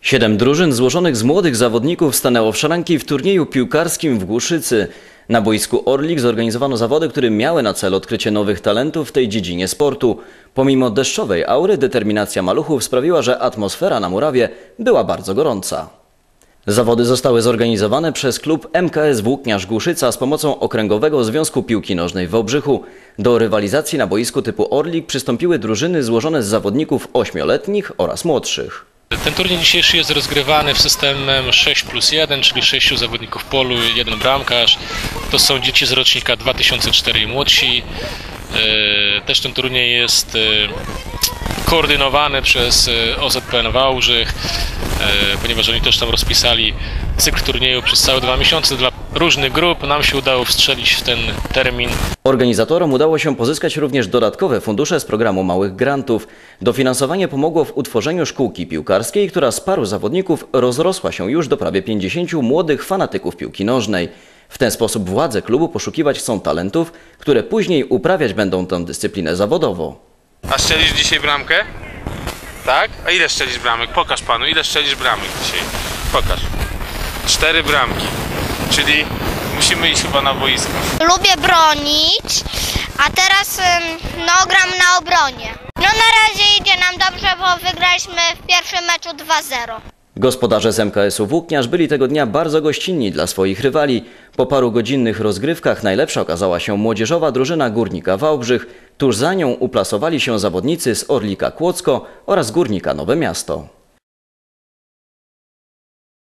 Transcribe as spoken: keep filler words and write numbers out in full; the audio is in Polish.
Siedem drużyn złożonych z młodych zawodników stanęło w szranki w turnieju piłkarskim w Głuszycy. Na boisku Orlik zorganizowano zawody, które miały na celu odkrycie nowych talentów w tej dziedzinie sportu. Pomimo deszczowej aury, determinacja maluchów sprawiła, że atmosfera na murawie była bardzo gorąca. Zawody zostały zorganizowane przez klub M K S Włókniarz Głuszyca z pomocą Okręgowego Związku Piłki Nożnej w Wałbrzychu. Do rywalizacji na boisku typu Orlik przystąpiły drużyny złożone z zawodników ośmioletnich oraz młodszych. Ten turniej dzisiejszy jest rozgrywany w systemem sześć plus jeden, czyli sześciu zawodników w polu, jeden bramkarz. To są dzieci z rocznika dwa tysiące cztery i młodsi. Też ten turniej jest koordynowany przez O Z P N Wałbrzych, ponieważ oni też tam rozpisali cykl turnieju przez całe dwa miesiące dla różnych grup. Nam się udało wstrzelić w ten termin. Organizatorom udało się pozyskać również dodatkowe fundusze z programu małych grantów. Dofinansowanie pomogło w utworzeniu szkółki piłkarskiej, która z paru zawodników rozrosła się już do prawie pięćdziesięciu młodych fanatyków piłki nożnej. W ten sposób władze klubu poszukiwać chcą talentów, które później uprawiać będą tę dyscyplinę zawodowo. A strzelisz dzisiaj bramkę? Tak? A ile strzelisz bramek? Pokaż panu, ile strzelisz bramek dzisiaj. Pokaż. Cztery bramki. Czyli musimy iść chyba na boisko. Lubię bronić, a teraz no, gram na obronie. No na razie idzie nam dobrze, bo wygraliśmy w pierwszym meczu dwa zero. Gospodarze z M K S-u Włókniarz byli tego dnia bardzo gościnni dla swoich rywali. Po paru godzinnych rozgrywkach najlepsza okazała się młodzieżowa drużyna Górnika Wałbrzych. Tuż za nią uplasowali się zawodnicy z Orlika Kłodzko oraz Górnika Nowe Miasto.